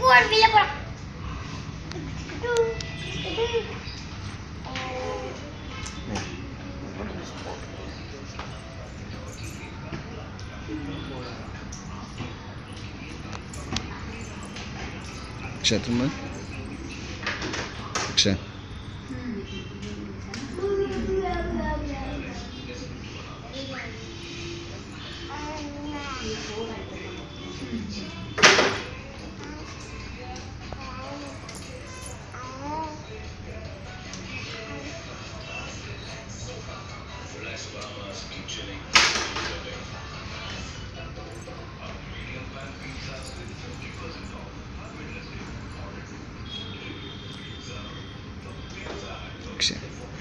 Gentlemen, action. Action.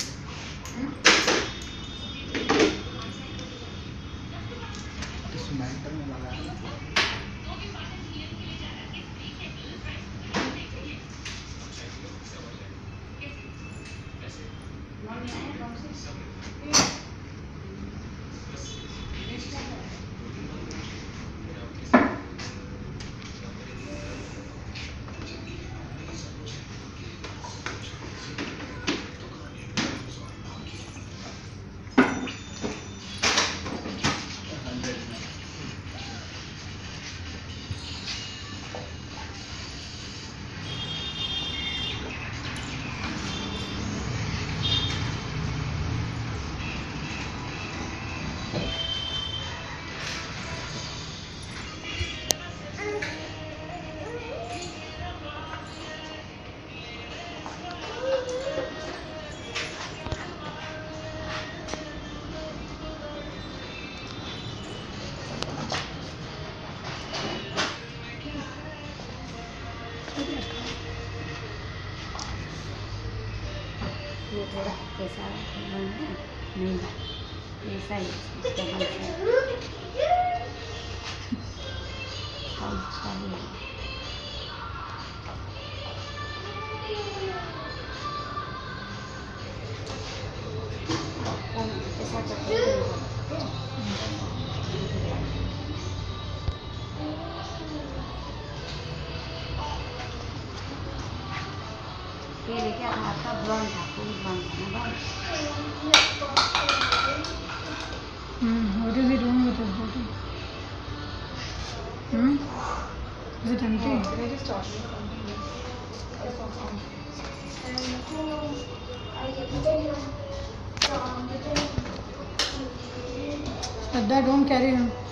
ये थोड़ा कैसा नहीं ऐसा ही ये लेके आपका ब्राउन था फुल ब्राउन था ना What is he doing with his bottle? Is it empty? Can I just talk to you? Shraddha, don't carry him.